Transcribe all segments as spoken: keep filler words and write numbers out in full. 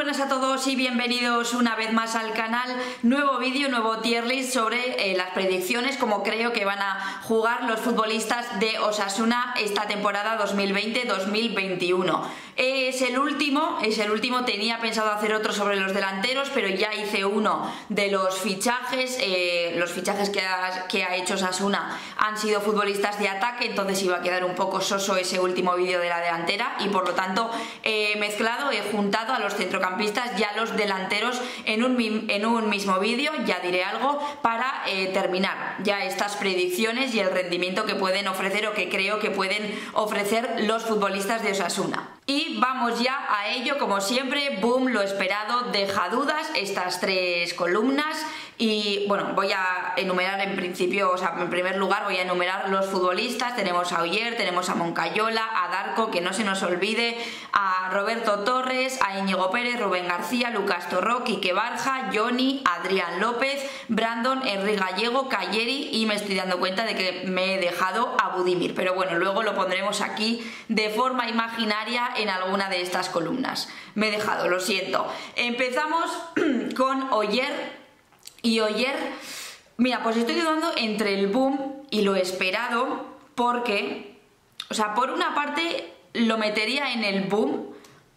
buenas a todos y bienvenidos una vez más al canal. Nuevo vídeo, nuevo tier list sobre eh, las predicciones, como creo que van a jugar los futbolistas de Osasuna esta temporada dos mil veinte dos mil veintiuno. Es el último, es el último, tenía pensado hacer otro sobre los delanteros, pero ya hice uno de los fichajes. Eh, los fichajes que ha, que ha hecho Osasuna han sido futbolistas de ataque, entonces iba a quedar un poco soso ese último vídeo de la delantera y por lo tanto he mezclado, he juntado a los centrocampistas y a los delanteros en un, en un mismo vídeo. Ya diré algo para eh, terminar ya estas predicciones y el rendimiento que pueden ofrecer o que creo que pueden ofrecer los futbolistas de Osasuna. Y vamos ya a ello, como siempre. Boom, lo esperado, deja dudas, estas tres columnas. Y bueno, voy a enumerar en principio, o sea, en primer lugar voy a enumerar los futbolistas. Tenemos a Oyer, tenemos a Moncayola, a Darko, que no se nos olvide, a Roberto Torres, a Íñigo Pérez, Rubén García, Lucas Torró, Quique Barja, Johnny, Adrián López, Brandon, Henry Gallego, Calleri, y me estoy dando cuenta de que me he dejado a Budimir, pero bueno, luego lo pondremos aquí de forma imaginaria en alguna de estas columnas. Me he dejado, lo siento. Empezamos con Oyer. Y Oyer, mira, pues estoy dudando entre el boom y lo esperado, porque, o sea, por una parte lo metería en el boom,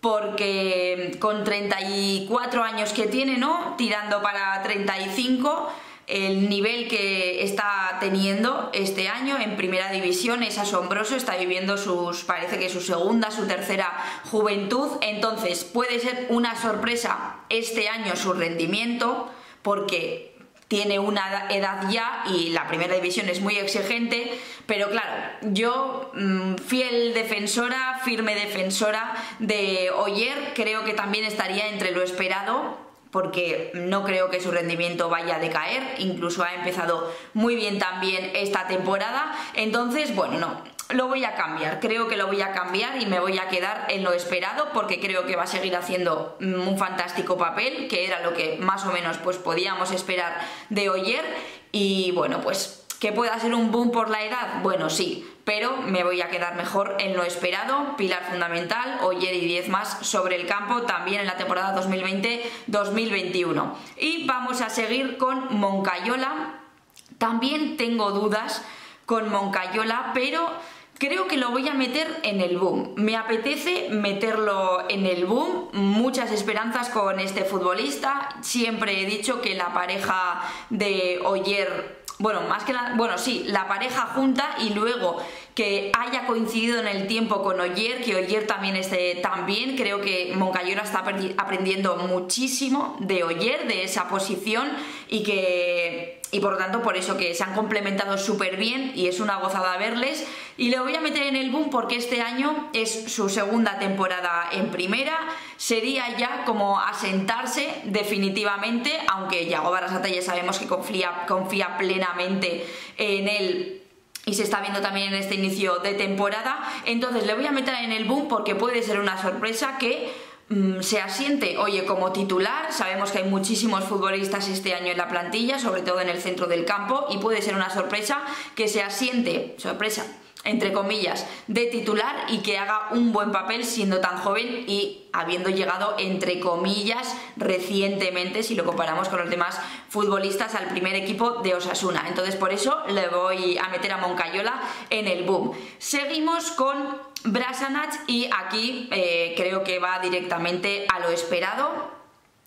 porque con treinta y cuatro años que tiene, ¿no? Tirando para treinta y cinco, el nivel que está teniendo este año en primera división es asombroso. Está viviendo sus, parece que su segunda, su tercera juventud, entonces puede ser una sorpresa este año su rendimiento, porque tiene una edad ya y la primera división es muy exigente, pero claro, yo mmm, fiel defensora, firme defensora de Oyer, creo que también estaría entre lo esperado, porque no creo que su rendimiento vaya a decaer, incluso ha empezado muy bien también esta temporada, entonces bueno, no, lo voy a cambiar, creo que lo voy a cambiar y me voy a quedar en lo esperado, porque creo que va a seguir haciendo un fantástico papel, que era lo que más o menos pues podíamos esperar de Oyer. Y bueno, pues que pueda ser un boom por la edad, bueno, sí, pero me voy a quedar mejor en lo esperado. Pilar fundamental, Oyer y diez más sobre el campo también en la temporada dos mil veinte dos mil veintiuno. Y vamos a seguir con Moncayola. También tengo dudas con Moncayola, pero creo que lo voy a meter en el boom. Me apetece meterlo en el boom. Muchas esperanzas con este futbolista. Siempre he dicho que la pareja de Oyer, bueno, más que la, bueno, sí, la pareja junta y luego que haya coincidido en el tiempo con Oyer, que Oyer también esté tan bien. Creo que Moncayola está aprendiendo muchísimo de Oyer, de esa posición, y que y por lo tanto por eso que se han complementado súper bien y es una gozada verles. Y le voy a meter en el boom porque este año es su segunda temporada en primera, sería ya como asentarse definitivamente, aunque Yago Barrasate ya sabemos que confía, confía plenamente en él y se está viendo también en este inicio de temporada. Entonces le voy a meter en el boom porque puede ser una sorpresa que se asiente, oye, como titular. Sabemos que hay muchísimos futbolistas este año en la plantilla, sobre todo en el centro del campo, y puede ser una sorpresa que se asiente, sorpresa, entre comillas, de titular y que haga un buen papel siendo tan joven y habiendo llegado, entre comillas, recientemente, si lo comparamos con los demás futbolistas, al primer equipo de Osasuna. Entonces por eso le voy a meter a Moncayola en el boom. Seguimos con Brasanac y aquí eh, creo que va directamente a lo esperado.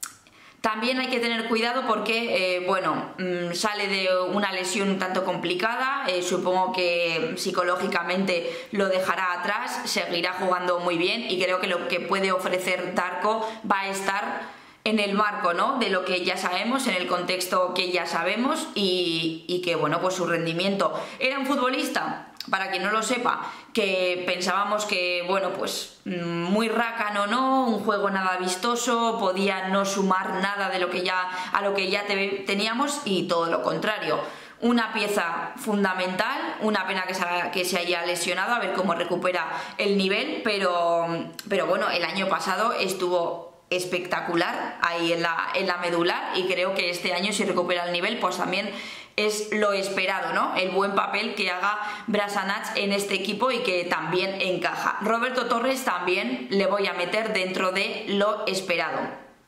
También hay que tener cuidado porque, eh, bueno, mmm, sale de una lesión un tanto complicada, eh, supongo que psicológicamente lo dejará atrás, seguirá jugando muy bien y creo que lo que puede ofrecer Darko va a estar en el marco, ¿no?, de lo que ya sabemos, en el contexto que ya sabemos y, y que, bueno, pues su rendimiento. Era un futbolista, para quien no lo sepa, que pensábamos que, bueno, pues muy rácano, ¿no?, un juego nada vistoso, podía no sumar nada de lo que ya, a lo que ya te, teníamos, y todo lo contrario. Una pieza fundamental, una pena que se, que se haya lesionado, a ver cómo recupera el nivel, pero, pero bueno, el año pasado estuvo espectacular ahí en la, en la medular, y creo que este año, si recupera el nivel, pues también es lo esperado, ¿no? El buen papel que haga Brasanac en este equipo y que también encaja. Roberto Torres también le voy a meter dentro de lo esperado.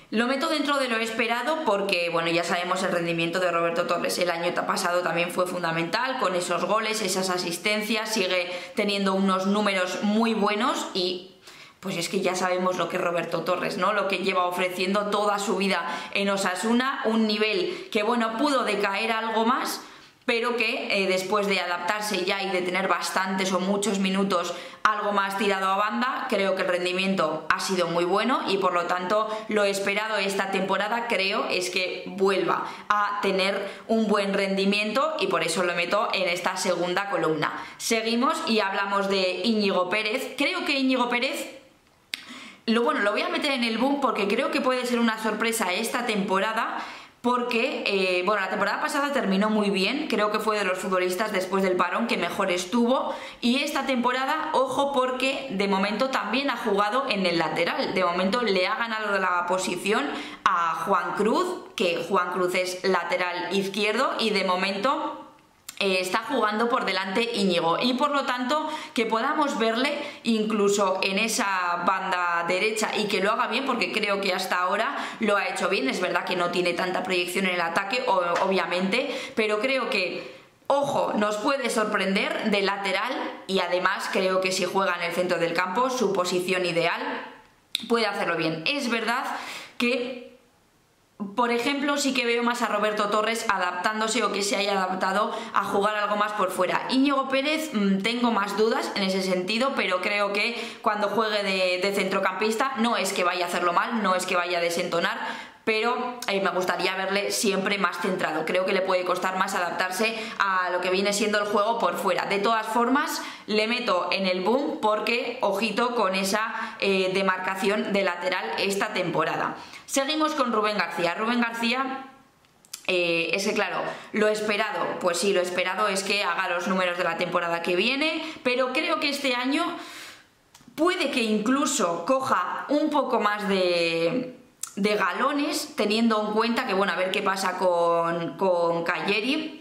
Lo meto dentro de lo esperado porque, bueno, ya sabemos el rendimiento de Roberto Torres el año pasado también fue fundamental, con esos goles, esas asistencias, sigue teniendo unos números muy buenos y pues es que ya sabemos lo que es Roberto Torres, ¿no? Lo que lleva ofreciendo toda su vida en Osasuna, un nivel que, bueno, pudo decaer algo más, pero que eh, después de adaptarse ya y de tener bastantes o muchos minutos algo más tirado a banda, creo que el rendimiento ha sido muy bueno y por lo tanto lo esperado esta temporada creo es que vuelva a tener un buen rendimiento y por eso lo meto en esta segunda columna. Seguimos y hablamos de Íñigo Pérez. Creo que Íñigo Pérez, lo, bueno, lo voy a meter en el boom porque creo que puede ser una sorpresa esta temporada. Porque, eh, bueno, la temporada pasada terminó muy bien, creo que fue de los futbolistas después del parón que mejor estuvo y esta temporada, ojo, porque de momento también ha jugado en el lateral, de momento le ha ganado la posición a Juan Cruz, que Juan Cruz es lateral izquierdo y de momento Eh, está jugando por delante Íñigo y por lo tanto que podamos verle incluso en esa banda derecha y que lo haga bien porque creo que hasta ahora lo ha hecho bien. Es verdad que no tiene tanta proyección en el ataque obviamente, pero creo que, ojo, nos puede sorprender de lateral y además creo que si juega en el centro del campo, su posición ideal, puede hacerlo bien. Es verdad que, por ejemplo, sí que veo más a Roberto Torres adaptándose o que se haya adaptado a jugar algo más por fuera. Íñigo Pérez mmm, tengo más dudas en ese sentido, pero creo que cuando juegue de, de centrocampista no es que vaya a hacerlo mal, no es que vaya a desentonar, pero eh, me gustaría verle siempre más centrado. Creo que le puede costar más adaptarse a lo que viene siendo el juego por fuera. De todas formas, le meto en el boom porque, ojito con esa eh, demarcación de lateral esta temporada. Seguimos con Rubén García. Rubén García, eh, ese claro, lo esperado, pues sí, lo esperado es que haga los números de la temporada que viene, pero creo que este año puede que incluso coja un poco más de... de galones, teniendo en cuenta que, bueno, a ver qué pasa con, con Cagliari.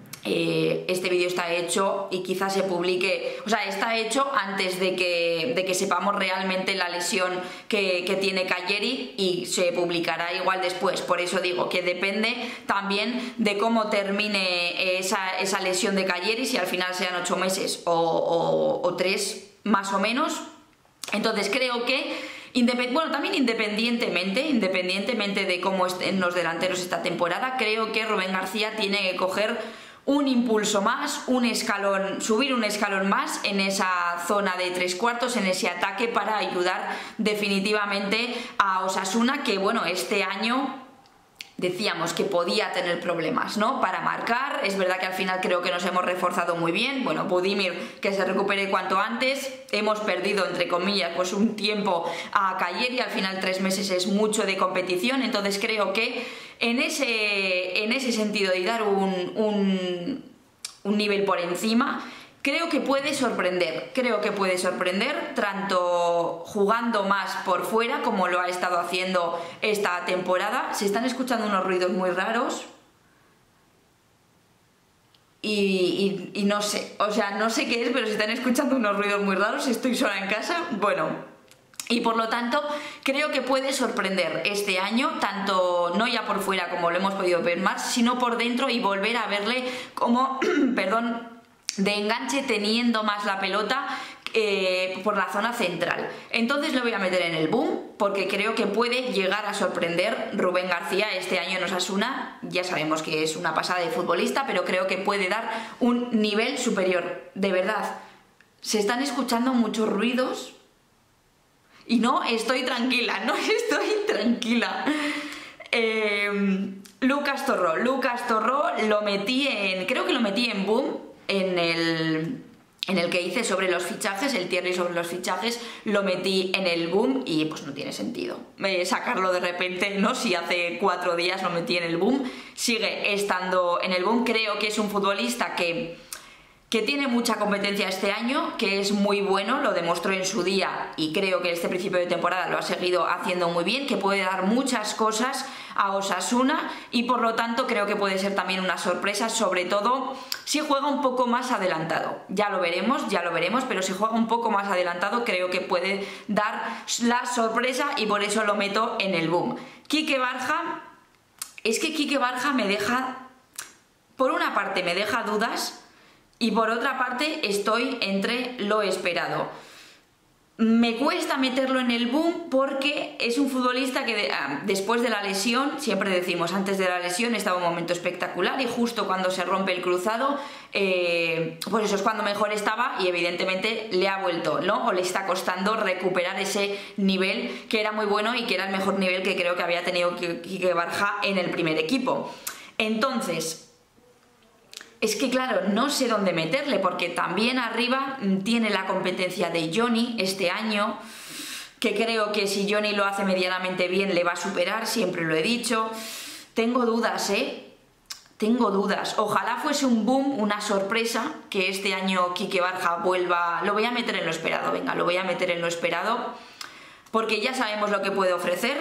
Eh, este vídeo está hecho y quizás se publique, o sea, está hecho antes de que, de que sepamos realmente la lesión que, que tiene Cagliari y se publicará igual después. Por eso digo que depende también de cómo termine esa, esa lesión de Cagliari, si al final sean ocho meses o, o, o tres más o menos. Entonces creo que Independ bueno, también independientemente, independientemente de cómo estén los delanteros esta temporada, creo que Rubén García tiene que coger un impulso más, un escalón, subir un escalón más en esa zona de tres cuartos, en ese ataque para ayudar definitivamente a Osasuna, que bueno, este año decíamos que podía tener problemas, ¿no?, para marcar. Es verdad que al final creo que nos hemos reforzado muy bien. Bueno, Budimir que se recupere cuanto antes. Hemos perdido, entre comillas, pues un tiempo a Cagliari. Al final tres meses es mucho de competición. Entonces creo que en ese, en ese sentido de dar un, un, un nivel por encima, creo que puede sorprender, creo que puede sorprender tanto jugando más por fuera como lo ha estado haciendo esta temporada. Se están escuchando unos ruidos muy raros y, y, y no sé, o sea, no sé qué es, pero se están escuchando unos ruidos muy raros, estoy sola en casa, bueno... Y por lo tanto creo que puede sorprender este año, tanto no ya por fuera como lo hemos podido ver más, sino por dentro y volver a verle como, perdón, de enganche teniendo más la pelota eh, por la zona central. Entonces lo voy a meter en el boom porque creo que puede llegar a sorprender Rubén García este año en Osasuna. Ya sabemos que es una pasada de futbolista, pero creo que puede dar un nivel superior. De verdad, se están escuchando muchos ruidos y no estoy tranquila, no estoy tranquila. Eh, Lucas Torró, Lucas Torró lo metí en, creo que lo metí en boom, en el, en el que hice sobre los fichajes, el tier list sobre los fichajes, lo metí en el boom y pues no tiene sentido eh, sacarlo de repente, ¿no? Si hace cuatro días lo metí en el boom, sigue estando en el boom. Creo que es un futbolista que... que tiene mucha competencia este año, que es muy bueno, lo demostró en su día y creo que este principio de temporada lo ha seguido haciendo muy bien, que puede dar muchas cosas a Osasuna y por lo tanto creo que puede ser también una sorpresa, sobre todo si juega un poco más adelantado. Ya lo veremos, ya lo veremos, pero si juega un poco más adelantado creo que puede dar la sorpresa y por eso lo meto en el boom. Quique Barja, es que Quique Barja me deja, por una parte me deja dudas y por otra parte estoy entre lo esperado. Me cuesta meterlo en el boom porque es un futbolista que de, ah, después de la lesión, siempre decimos antes de la lesión estaba un momento espectacular y justo cuando se rompe el cruzado, eh, pues eso es cuando mejor estaba y evidentemente le ha vuelto, ¿no? O le está costando recuperar ese nivel que era muy bueno y que era el mejor nivel que creo que había tenido Quique Barja en el primer equipo. Entonces, es que claro, no sé dónde meterle porque también arriba tiene la competencia de Johnny este año, que creo que si Johnny lo hace medianamente bien le va a superar, siempre lo he dicho. Tengo dudas, ¿eh? Tengo dudas. Ojalá fuese un boom, una sorpresa, que este año Quique Barja vuelva... Lo voy a meter en lo esperado, venga, lo voy a meter en lo esperado, porque ya sabemos lo que puede ofrecer.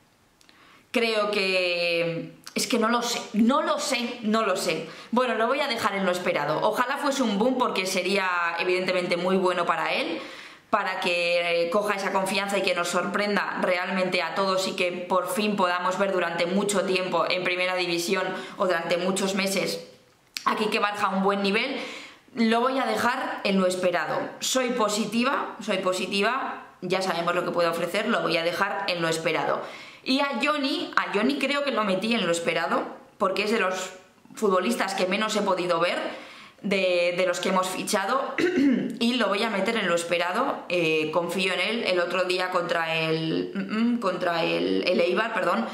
Creo que... Es que no lo sé, no lo sé, no lo sé. Bueno, lo voy a dejar en lo esperado. Ojalá fuese un boom porque sería evidentemente muy bueno para él, para que coja esa confianza y que nos sorprenda realmente a todos y que por fin podamos ver durante mucho tiempo en primera división o durante muchos meses a Quique Barja a un buen nivel. Lo voy a dejar en lo esperado. Soy positiva, soy positiva, ya sabemos lo que puede ofrecer, lo voy a dejar en lo esperado. Y a Johnny, a Johnny creo que lo metí en lo esperado, porque es de los futbolistas que menos he podido ver, de, de los que hemos fichado, y lo voy a meter en lo esperado. Eh, confío en él. El otro día contra el, contra el, el Eibar, perdón,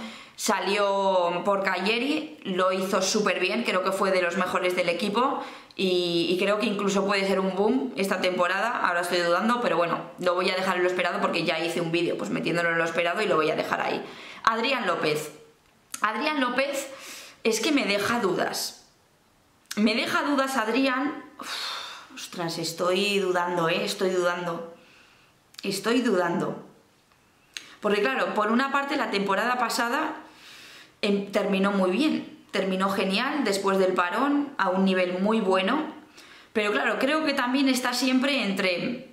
salió por Cagliari, lo hizo súper bien, creo que fue de los mejores del equipo y, y creo que incluso puede ser un boom esta temporada, ahora estoy dudando, pero bueno, lo voy a dejar en lo esperado porque ya hice un vídeo pues metiéndolo en lo esperado y lo voy a dejar ahí. Adrián López. Adrián López es que me deja dudas. Me deja dudas Adrián. Uf, ostras, estoy dudando, ¿eh? Estoy dudando. Estoy dudando. Porque claro, por una parte la temporada pasada eh, terminó muy bien. Terminó genial después del parón, a un nivel muy bueno. Pero claro, creo que también está siempre entre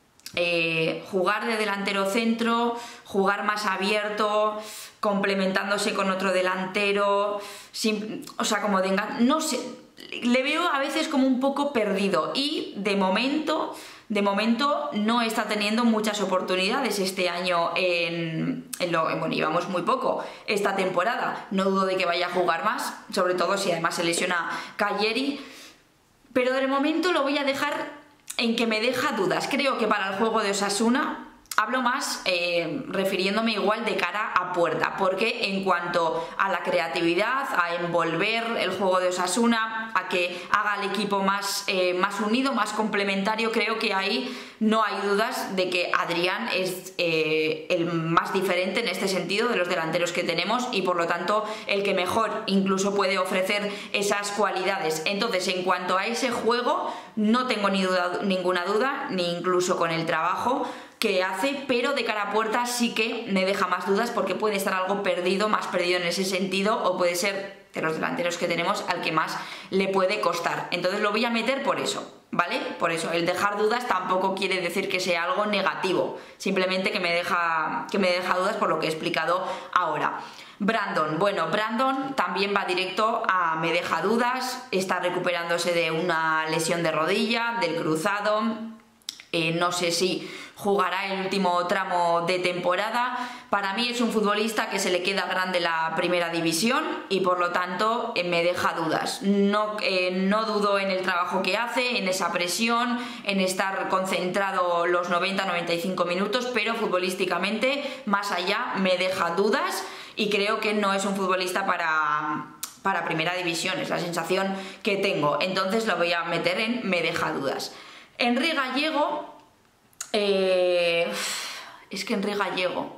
eh, jugar de delantero centro, jugar más abierto, complementándose con otro delantero, sin, o sea, como de engan- no sé, le veo a veces como un poco perdido y de momento, de momento no está teniendo muchas oportunidades este año en, en lo, bueno, llevamos muy poco esta temporada, no dudo de que vaya a jugar más, sobre todo si además se lesiona Cagliari, pero de momento lo voy a dejar en que me deja dudas. Creo que para el juego de Osasuna hablo más eh, refiriéndome igual de cara a puerta, porque en cuanto a la creatividad, a envolver el juego de Osasuna, a que haga al equipo más, eh, más unido, más complementario, creo que ahí no hay dudas de que Adrián es eh, el más diferente en este sentido de los delanteros que tenemos y por lo tanto el que mejor incluso puede ofrecer esas cualidades. Entonces, en cuanto a ese juego, no tengo ni duda, ninguna duda, ni incluso con el trabajo que hace, pero de cara a puerta sí que me deja más dudas porque puede estar algo perdido, más perdido en ese sentido, o puede ser de los delanteros que tenemos al que más le puede costar. Entonces lo voy a meter por eso, ¿vale? Por eso, el dejar dudas tampoco quiere decir que sea algo negativo, simplemente que me deja, que me deja dudas por lo que he explicado ahora. Brandon, bueno, Brandon también va directo a me deja dudas, está recuperándose de una lesión de rodilla, del cruzado, eh, no sé si jugará el último tramo de temporada. Para mí es un futbolista que se le queda grande la primera división y por lo tanto eh, me deja dudas. No, eh, no dudo en el trabajo que hace, en esa presión, en estar concentrado los noventa a noventa y cinco minutos, pero futbolísticamente más allá me deja dudas y creo que no es un futbolista para, para primera división, es la sensación que tengo. Entonces lo voy a meter en me deja dudas. Henry Gallego, eh, es que Henry Gallego,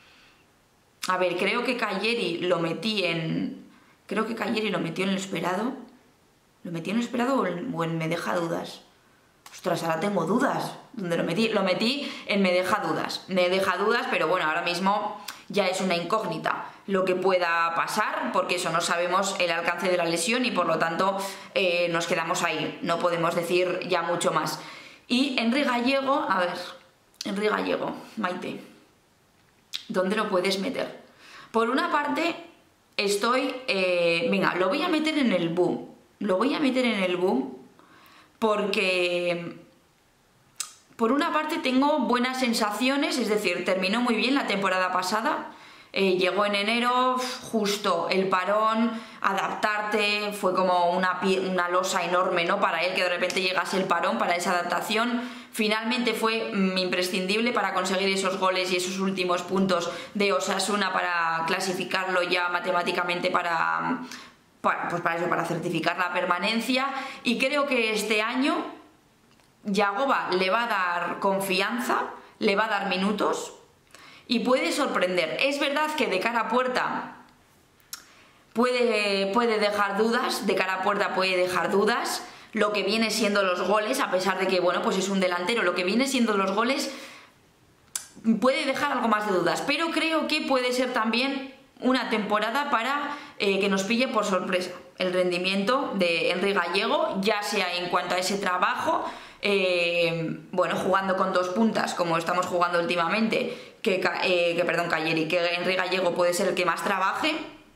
a ver, creo que Cagliari lo metí en, creo que Cagliari lo metió en el esperado, ¿lo metí en el esperado o en, o en me deja dudas? Ostras, ahora tengo dudas, ¿dónde lo metí? Lo metí en me deja dudas, me deja dudas, pero bueno, ahora mismo ya es una incógnita lo que pueda pasar, porque eso, no sabemos el alcance de la lesión y por lo tanto eh, nos quedamos ahí, no podemos decir ya mucho más. Y Henry Gallego, a ver, Henry Gallego, Maite, ¿dónde lo puedes meter? por una parte estoy... Eh, venga, lo voy a meter en el boom. Lo voy a meter en el boom porque... Por una parte tengo buenas sensaciones, es decir, terminó muy bien la temporada pasada. Eh, llegó en enero, justo el parón, adaptarte, fue como una, una losa enorme, ¿no? Para él que de repente llegase el parón para esa adaptación. Finalmente fue mm, imprescindible para conseguir esos goles y esos últimos puntos de Osasuna para clasificarlo ya matemáticamente para, para, pues para eso, para certificar la permanencia. Y creo que este año Yagoba le va a dar confianza, le va a dar minutos y puede sorprender. Es verdad que de cara a puerta puede, puede dejar dudas, de cara a puerta puede dejar dudas, lo que viene siendo los goles, a pesar de que, bueno, pues es un delantero, lo que viene siendo los goles puede dejar algo más de dudas, pero creo que puede ser también una temporada para eh, que nos pille por sorpresa el rendimiento de Henry Gallego, ya sea en cuanto a ese trabajo, eh, bueno, jugando con dos puntas como estamos jugando últimamente, que, eh, que perdón, Calleri, que Henry Gallego puede ser el que más trabaje.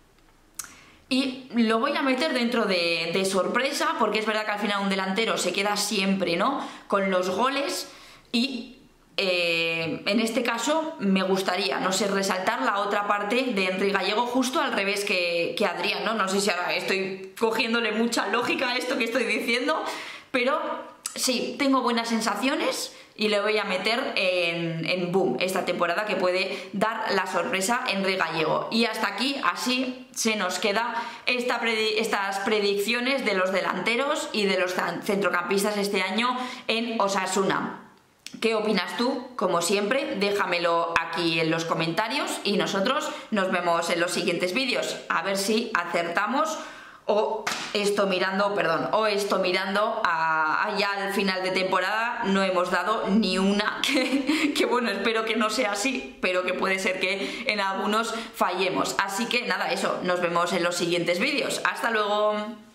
Y lo voy a meter dentro de, de sorpresa, porque es verdad que al final un delantero se queda siempre, ¿no?, con los goles y eh, en este caso me gustaría, no sé, resaltar la otra parte de Henry Gallego justo al revés que, que Adrián, ¿no? No sé si ahora estoy cogiéndole mucha lógica a esto que estoy diciendo, pero sí, tengo buenas sensaciones y le voy a meter en, en boom esta temporada, que puede dar la sorpresa Henry Gallego. Y hasta aquí, así se nos queda esta predi estas predicciones de los delanteros y de los centrocampistas este año en Osasuna. ¿Qué opinas tú? Como siempre, déjamelo aquí en los comentarios y nosotros nos vemos en los siguientes vídeos. A ver si acertamos o esto mirando, perdón, o esto mirando a, a ya al final de temporada no hemos dado ni una, que, que bueno, espero que no sea así, pero que puede ser que en algunos fallemos. Así que nada, eso, nos vemos en los siguientes vídeos. ¡Hasta luego!